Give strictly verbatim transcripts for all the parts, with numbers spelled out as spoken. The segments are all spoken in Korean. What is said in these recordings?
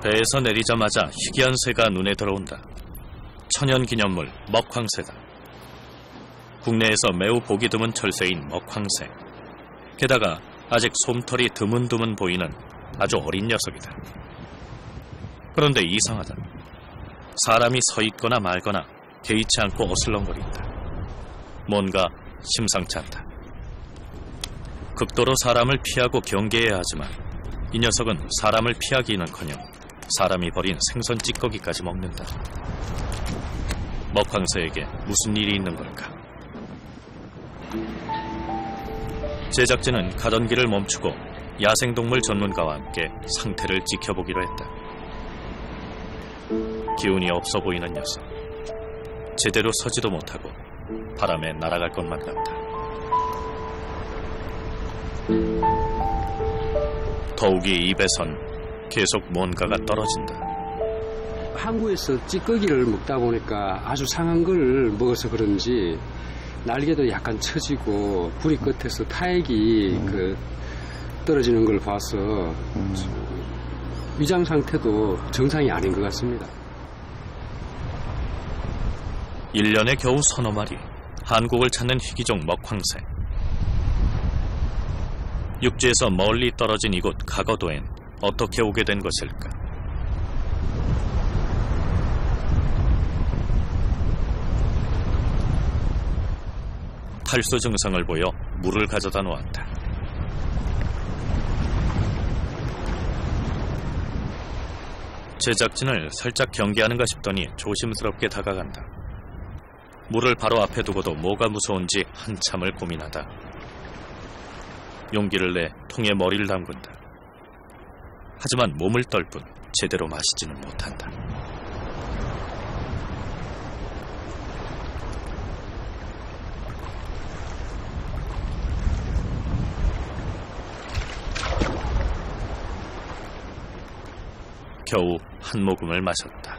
배에서 내리자마자 희귀한 새가 눈에 들어온다. 천연기념물 먹황새다. 국내에서 매우 보기 드문 철새인 먹황새. 게다가 아직 솜털이 드문드문 보이는 아주 어린 녀석이다. 그런데 이상하다. 사람이 서 있거나 말거나 개의치 않고 어슬렁거린다. 뭔가 심상치 않다. 극도로 사람을 피하고 경계해야 하지만 이 녀석은 사람을 피하기는커녕 사람이 버린 생선 찌꺼기까지 먹는다. 먹황새에게 무슨 일이 있는 걸까? 제작진은 가던 길을 멈추고 야생동물 전문가와 함께 상태를 지켜보기로 했다. 기운이 없어 보이는 녀석. 제대로 서지도 못하고 바람에 날아갈 것만 같다. 더욱이 입에선 계속 뭔가가 떨어진다. 항구에서 찌꺼기를 먹다 보니까 아주 상한 걸 먹어서 그런지 날개도 약간 처지고 부리 끝에서 타액이 음. 그 떨어지는 걸 봐서 음. 위장 상태도 정상이 아닌 것 같습니다. 일 년에 겨우 서너 마리, 한국을 찾는 희귀종 먹황새. 육지에서 멀리 떨어진 이곳 가거도엔 어떻게 오게 된 것일까? 탈수 증상을 보여 물을 가져다 놓았다. 제작진을 살짝 경계하는가 싶더니 조심스럽게 다가간다. 물을 바로 앞에 두고도 뭐가 무서운지 한참을 고민하다 용기를 내 통에 머리를 담근다. 하지만 몸을 떨 뿐 제대로 마시지는 못한다. 겨우 한 모금을 마셨다.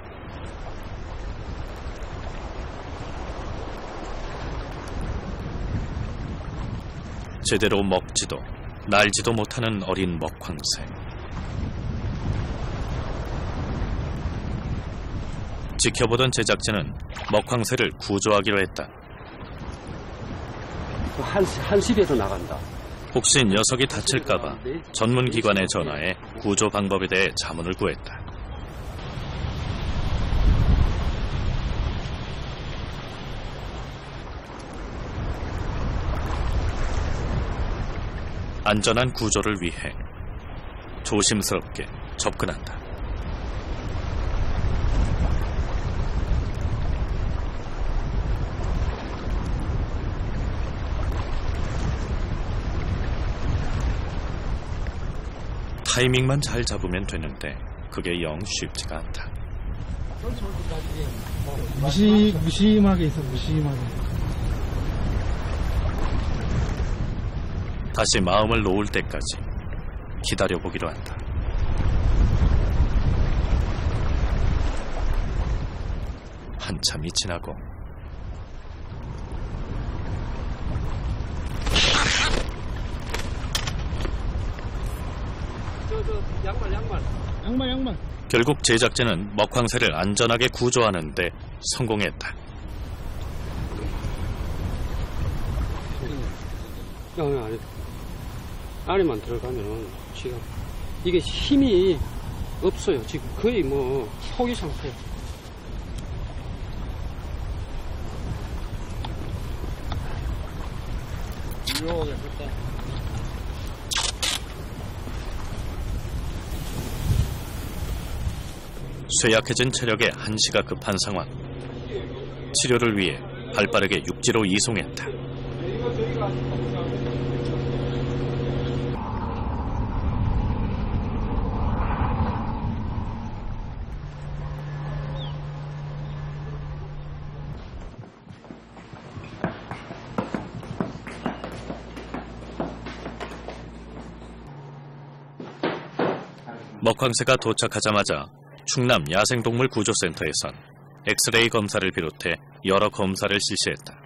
제대로 먹지도 날지도 못하는 어린 먹황새. 지켜보던 제작진은 먹황새를 구조하기로 했다. 한, 한시에도 나간다. 혹시 녀석이 다칠까봐 전문기관에 전화해 구조 방법에 대해 자문을 구했다. 안전한 구조를 위해 조심스럽게 접근한다. 타이밍만 잘 잡으면 되는데 그게 영 쉽지가 않다. 무시, 무심하게 있어, 무심하게. 다시 마음을 놓을 때까지 기다려보기로 한다. 한참이 지나고 저, 저, 양말, 양말. 양말, 양말. 결국 제작진은 먹황새를 안전하게 구조하는 데 성공했다. 어, 아니, 안에만 들어가면 지금 이게 힘이 없어요. 지금 거의 뭐 포기 상태. 유용하게 됐다. 쇠약해진 체력에 한시가 급한 상황. 치료를 위해 발빠르게 육지로 이송했다. 먹황새가 도착하자마자 충남 야생동물 구조센터에선 엑스레이 검사를 비롯해 여러 검사를 실시했다.